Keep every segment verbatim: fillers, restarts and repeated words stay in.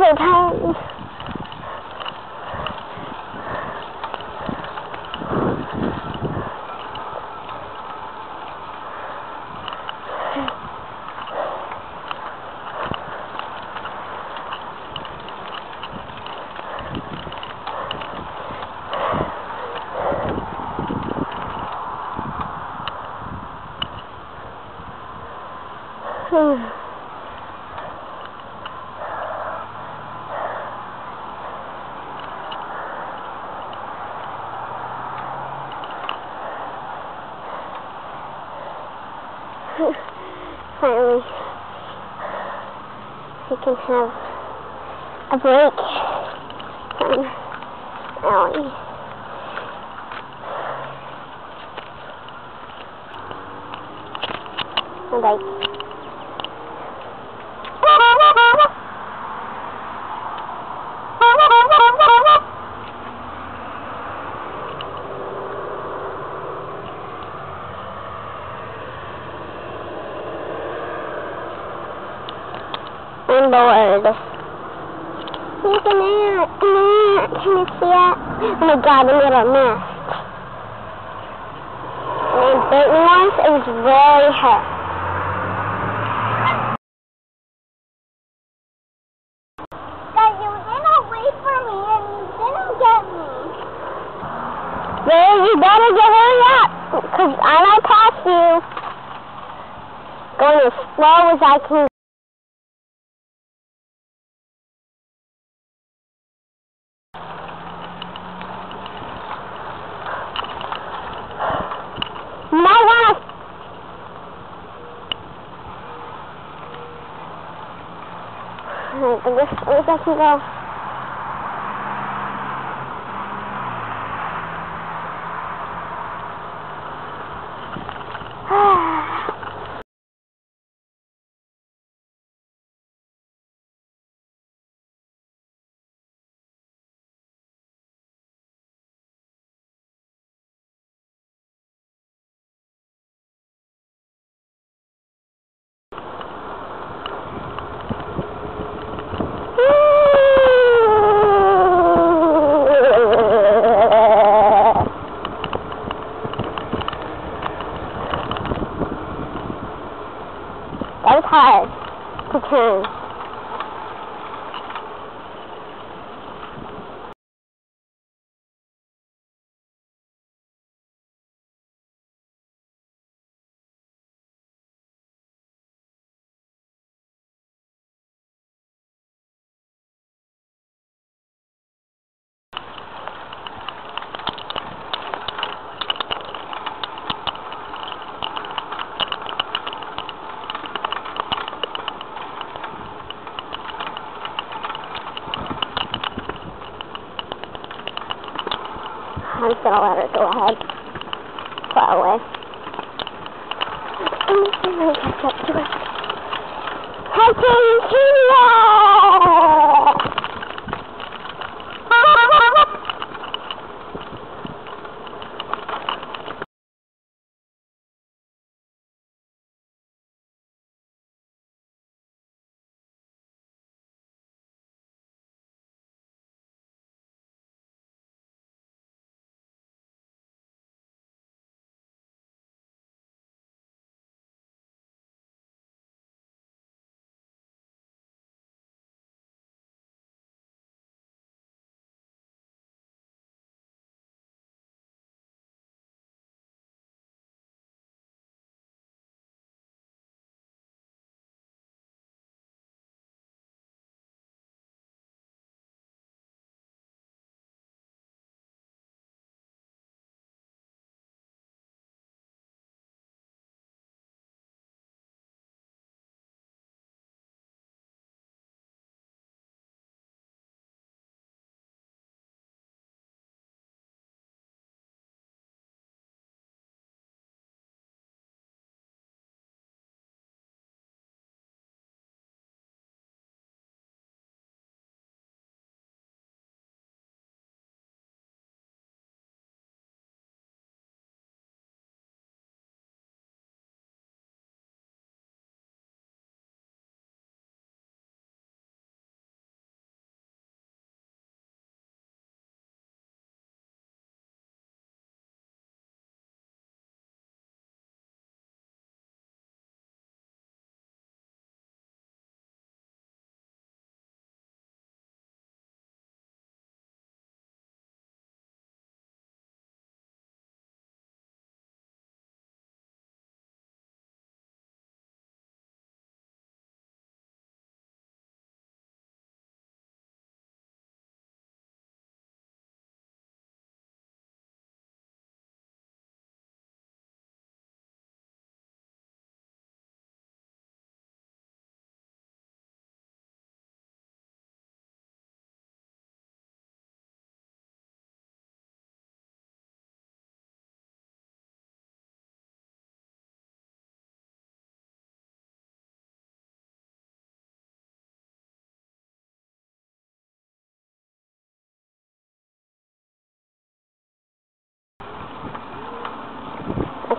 so tired. Hmm. Finally, we can have a break from Ellie. Bye. I'm bored. Look at that. Can you see it? Oh my god, the little nest. And it bit me once. It was very hurt. Guys, you didn't wait for me and you didn't get me. Well, you better get hurry up. Because I might pass you. Going as slow as I can. You might want to... I guess, I guess I can go. That was hard to turn. I'm just gonna let her go ahead. Fly away. I'm gonna catch up to her. Hi, Katie!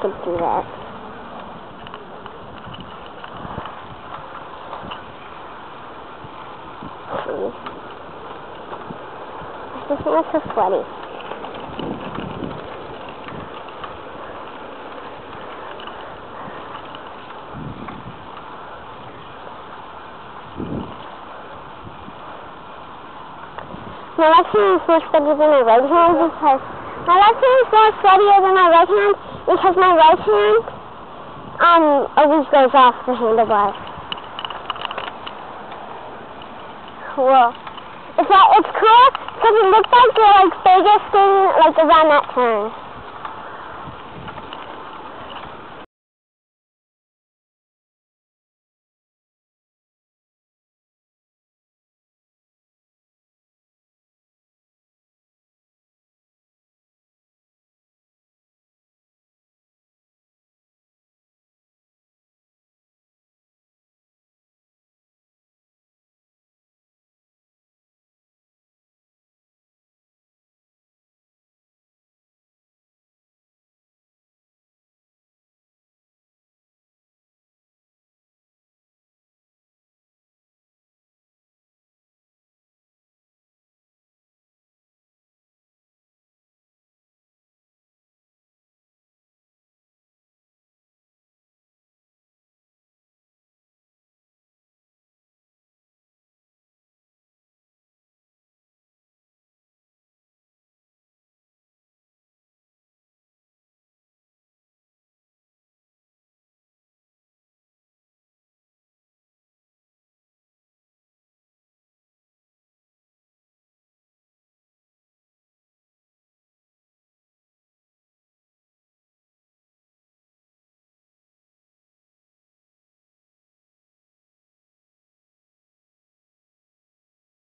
could do that. See? This thing is so sweaty. My left hand is more sweaty than my right hand because my left hand is more sweatier than my right hand because my right hand um always goes off the handlebar. Cool. It's like, it's cool because it looks like the like biggest thing like around that turn.